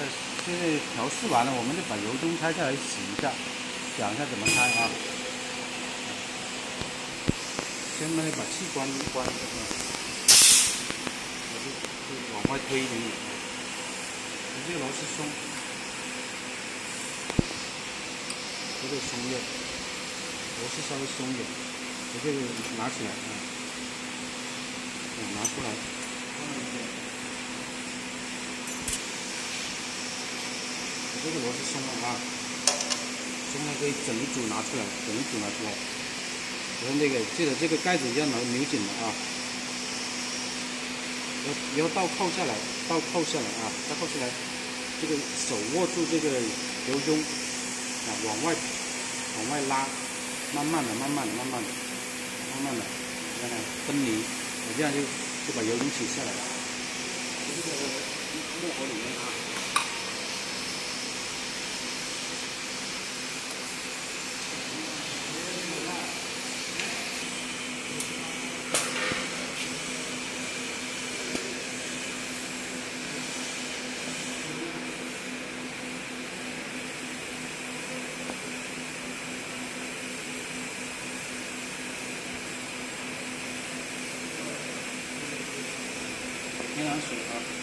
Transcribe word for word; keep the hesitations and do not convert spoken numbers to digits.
这就是调试完了，我们就把油灯拆下来洗一下，讲一下怎么开啊。先呢把气关关，啊，我就就往外推一点点啊。这个螺丝松，这个松的，螺丝稍微松一点，我这个拿起来啊，拿出来。这个螺丝松了啊，松了可以整一组拿出来，整一组拿出来。然后那个记得这个盖子要扭扭紧了啊，要要倒扣下来，倒扣下来啊，倒扣下来，这个手握住这个油中啊，往外往外拉，慢慢的、慢慢的、慢慢的、慢慢的，让它分离，我这样就就把油中取下来了。这个木盒里面啊。天然水啊。